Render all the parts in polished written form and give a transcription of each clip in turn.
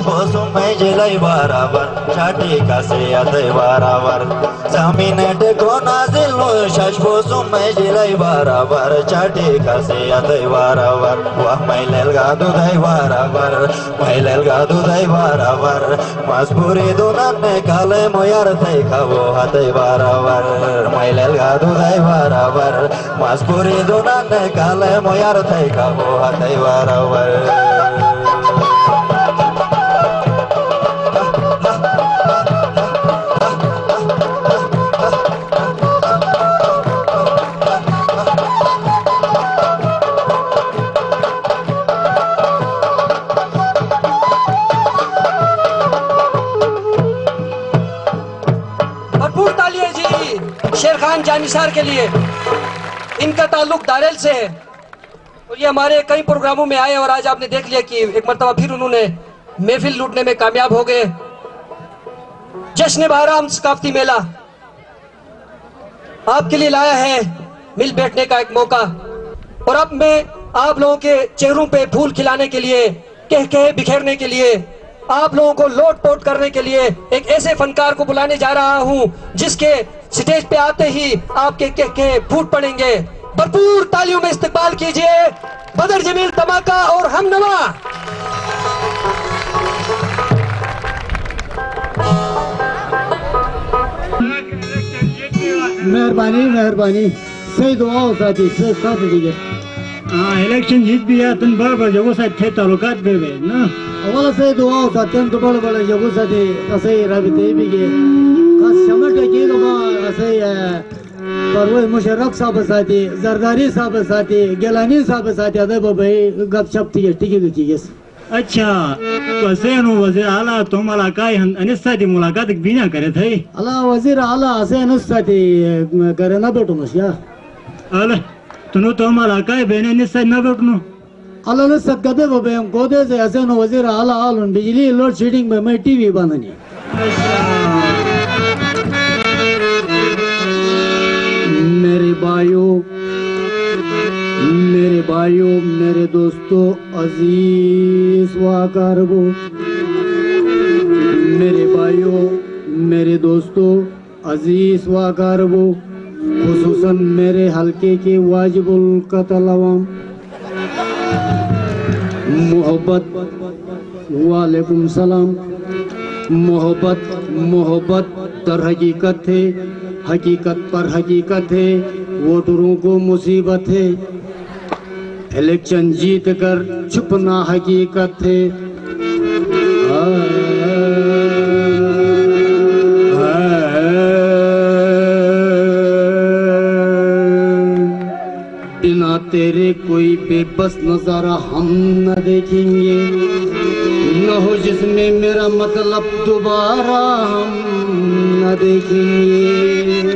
पोसुम मैं जिलाई बराबर छाटी का से आते बराबर जमीन देखो नाजिल नो शश पोसुम मैं जिलाई बराबर छाटी का से आते बराबर वाह मैं लेलगा दूधाई बराबर मैं लेलगा दूधाई बराबर मजबूरी दुनन ने काले मोयार थे खावो हाथे बराबर मैं लेलगा दूधाई बराबर मजबूरी दुनन ने काले मोयार थे खावो हाथे बराबर जानिसार के लिए। इनका ताल्लुक दारेल से है और ये हमारे कई प्रोग्रामों में आए और आज आपने देख लिया कि एक मरतबा फिर उन्होंने महफिल लूटने में कामयाब हो गए। जश्न बहराम सकाफती मेला आपके लिए लाया है मिल बैठने का एक मौका और अब मैं आप लोगों के चेहरों पे फूल खिलाने के लिए कह कहे बिखेरने के लिए आप लोगों को लोट पोट करने के लिए एक ऐसे फनकार को बुलाने जा रहा हूं जिसके स्टेज पे आते ही आपके कह फूट पड़ेंगे। भरपूर तालियों में इस्तकबाल कीजिए बदर जमील धमाका और हमनवा। मेहरबानी मेहरबानी सही दुआ साथी से साथ दीजिए। इलेक्शन जीत भी है तुम बड़े बड़े जगहों से थे ताल्लुकात भी है ना अवला सही दुआ साथी हम तो बड़े बड़े जगहों से थे ऐसे राबिते भी के खास शमट के लोग ऐसे परवेज मुशर्रफ साहब साथी जरदारी साहब साथी गिलानी साहब साथी अदब भाई गपशप थी ठीक है ठीक है। अच्छा वैसे नो वजीर आला तुम मुलाकात अनिस साथी मुलाकात बिना करे थे अला वजीर आला ऐसे अनिस साथी करे ना बैठो मसिया अला तुनो तो मुलाकात बेने अनिस साथी ना बैठनो अला ने सब कदे बे हम कोदे से ऐसे नो वजीर आला आलून बिजली लोड शेडिंग में मैं टीवी बंदनी। मेरे भाइयों मेरे दोस्तों अजीज वाकरबो मेरे भाइयों मेरे दोस्तों अजीज वाकरबो खुसूसन मेरे हल्के के वाजिबुल कतलवाम मोहब्बत वालेकुम सलाम मोहब्बत तर हकीकत है हकीकत पर हकीकत है वोटरों को मुसीबत है इलेक्शन जीत कर छुपना हकीकत है। बिना तेरे कोई बेबस नजारा हम न देखेंगे न हो जिसमें मेरा मतलब दोबारा हम न देखेंगे।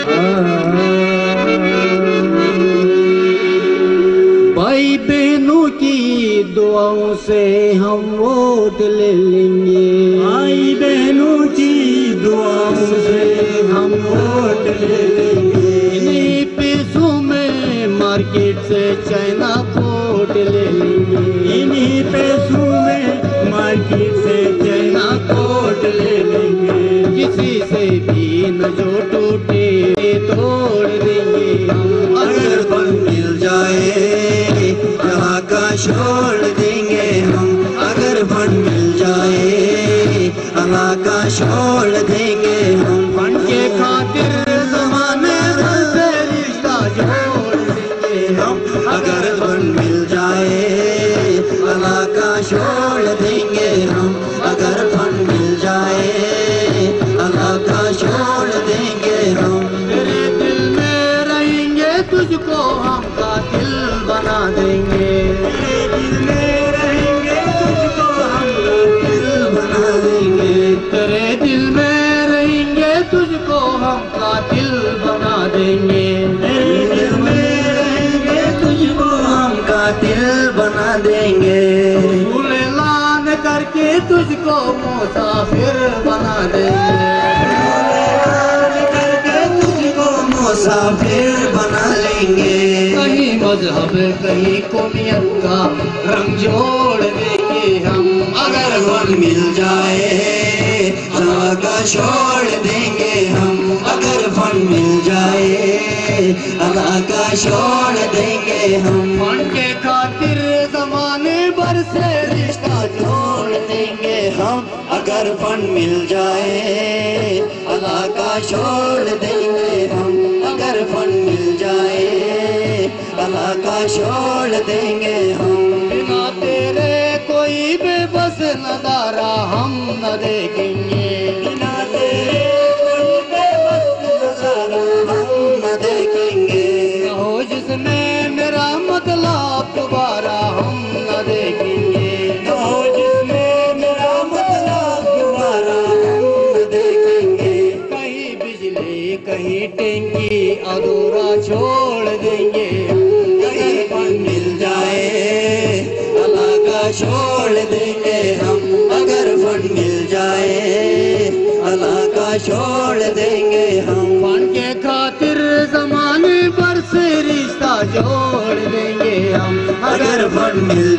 भाई बहनों की दुआओं से हम वोट ले लेंगे भाई बहनों की दुआओं से हम वोट ले लेंगे। इन्हीं पैसों में मार्केट से चाइना कोट ले लेंगे इन्हीं पैसों में मार्केट से चाइना कोट ले लेंगे। किसी से भी न जो टूटे तोड़ देंगे हम अगर बन मिल जाए यहाँ का छोड़ देंगे हम अगर बन मिल जाए अल्लाह का छोड़ देंगे हम बन के खातिर जमाने से रिश्ता जोड़ देंगे हम अगर बन मिल जाए अल्लाह का छोड़ देंगे हम अगर बन मिल जाए अल्लाह का छोड़ देंगे हम। तेरे दिल में रहेंगे तुझको हम कातिल बना देंगे तेरे दिल में रहेंगे तुझको हम कातिल बना देंगे तेरे दिल में रहेंगे तुझको हम कातिल बना देंगे तेरे दिल में रहेंगे तुझको हम कातिल बना देंगे। ऐलान करके तुझको मुसाफिर बना देंगे ऐलान करके तुझको मुसाफिर बना लेंगे। कहीं मजहब कहीं कौमियत का रंग जोड़ देंगे हम। अगर फन मिल जाए अल्लाह का छोड़ देंगे हम। अगर फन मिल जाए अल्लाह का छोड़ देंगे हम। फन के खातिर जमाने भर से रिश्ता जोड़ देंगे हम। अगर फन मिल जाए अल्लाह का छोड़ देंगे हम। अगर फन मिल जाए अल्लाह का छोड़ देंगे हम। बिना तेरे कोई बेबस नजारा हम न देखेंगे। बिना तेरे कोई बेबस नजारा हम न देखेंगे। न हो जिसमें मेरा मतलब दोबारा हम न देखेंगे। न हो जिसमें मेरा मतलब दोबारा हम न देखेंगे। कहीं बिजली कहीं टैंकी अधूरा छोड़ देंगे। कहीं फन मिल जाए अल्लाह का छोड़ देंगे हम। अगर फन मिल जाए अल्लाह का छोड़ देंगे हम। फन के खातिर जमाने भर से रिश्ता जोड़ देंगे हम। अगर फन मिल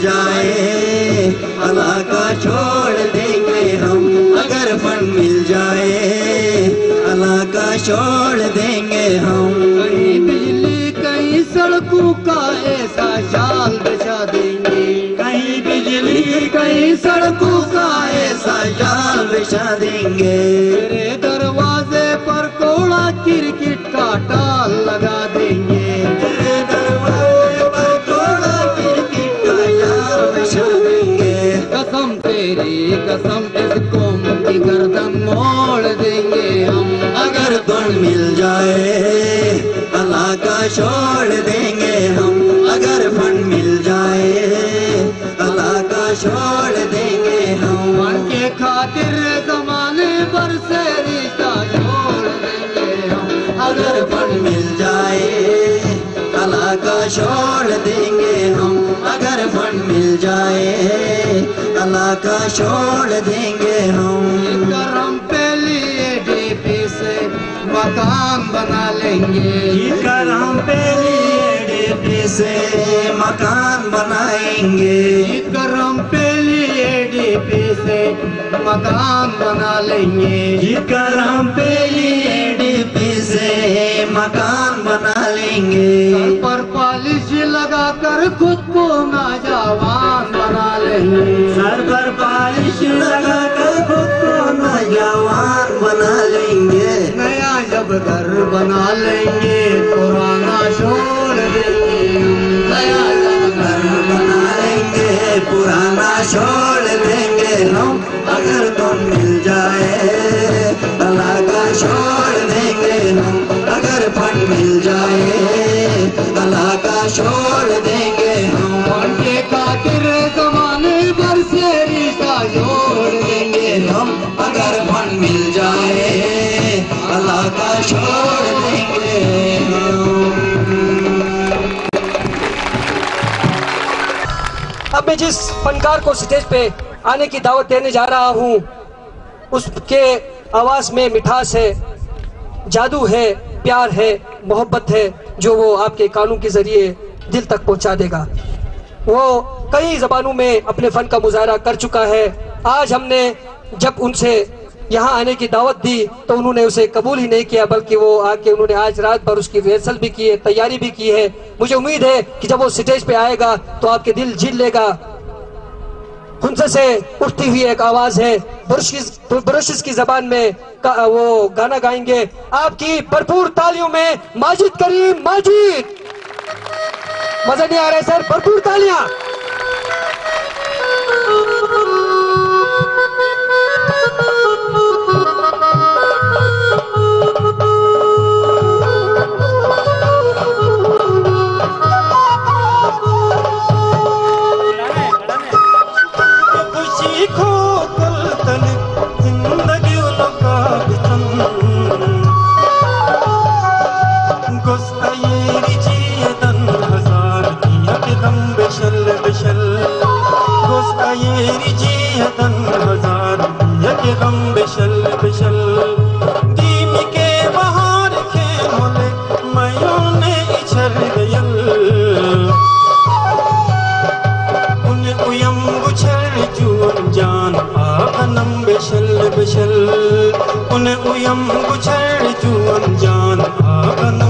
जाए अल्लाह का छोड़ देंगे हम। अगर फन मिल जाए अल्लाह का छोड़ देंगे हम। कहीं बिजली कहीं सड़कों का ऐसा जाल बिछा देंगे। कहीं बिजली कहीं सड़कों का ऐसा जाल बिछा देंगे। तेरे दरवाजे पर कोड़ा क्रिकेट का टाल लगा देंगे। तेरे दरवाजे पर कोड़ा क्रिकेट का जाल बिछा देंगे। कसम तेरी कसम इस कौम की गर्दन मोड़ देंगे हम। अगर फन मिल जाए अल्लाह का छोड़ देंगे हम। अगर फन मिल जाए अल्लाह का छोड़ देंगे हम। फन के खातिर जमाने भर से रिश्ता जोड़ देंगे हम। अगर फन मिल जाए अल्लाह का छोड़ देंगे हम। अगर फन मिल जाए अल्लाह का छोड़ देंगे हम। करम पे लिए डीपी से मकान बना लेंगे। करम पे लिए डीपी से मकान बनाएंगे। करम पे लिए डीपी से मकान बना लेंगे। करम पे लिए डीपी से मकान बना लेंगे। सर पर पॉलिश लगा कर खुद को नौजवान बना लेंगे। सर पर पॉलिश लगा कर खुद को नौजवान बना लेंगे। नया जब घर बना लेंगे पुराना छोड़ देंगे। नया जब घर बना लेंगे पुराना छोड़ देंगे हम। अगर तुम मिल जाए अल्लाह का छोड़ देंगे हम। अगर फन मिल जाए अल्लाह का छोड़ देंगे हम। फन के खातिर जमाने भर से रिश्ता जोड़ देंगे हम। अगर फन मिल जाए अल्लाह का छोड़ देंगे हम। अब मैं जिस फनकार को स्टेज पे आने की दावत देने जा रहा हूँ उसके आवाज में मिठास है, जादू है, प्यार है, मोहब्बत है जो वो आपके कानों के जरिए दिल तक पहुंचा देगा। वो कई जबानों में अपने फन का मुजाहरा कर चुका है। आज हमने जब उनसे यहाँ आने की दावत दी तो उन्होंने उसे कबूल ही नहीं किया, बल्कि वो आके उन्होंने आज रात भर उसकी रिहर्सल भी की है, तैयारी भी की है। मुझे उम्मीद है कि जब वो स्टेज पे आएगा तो आपके दिल जीत लेगा। हुंजा से उठती हुई एक आवाज है, बुरशिश की जबान में वो गाना गाएंगे। आपकी भरपूर तालियों में माजिद करीम माजिद। मजा नहीं आ रहा है सर, भरपूर तालियां। Ayeri uyam guchar chuan jan akanam beshal beshal une uyam guchar chuan jan akanam